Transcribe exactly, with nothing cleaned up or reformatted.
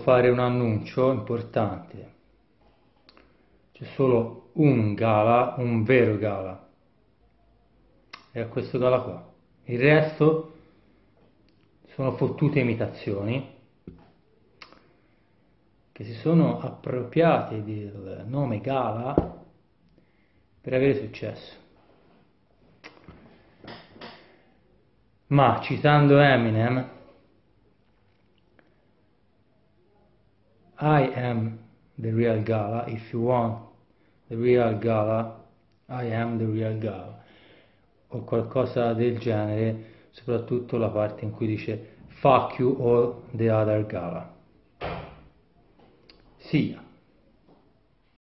fare un annuncio importante. C'è solo un gala, un vero gala, e a questo gala qua. Il resto sono fottute imitazioni che si sono appropriate del nome gala per avere successo. Ma citando Eminem, I am the real gala, if you want the real gala, I am the real gala, o qualcosa del genere, soprattutto la parte in cui dice fuck you all the other gala. Sia.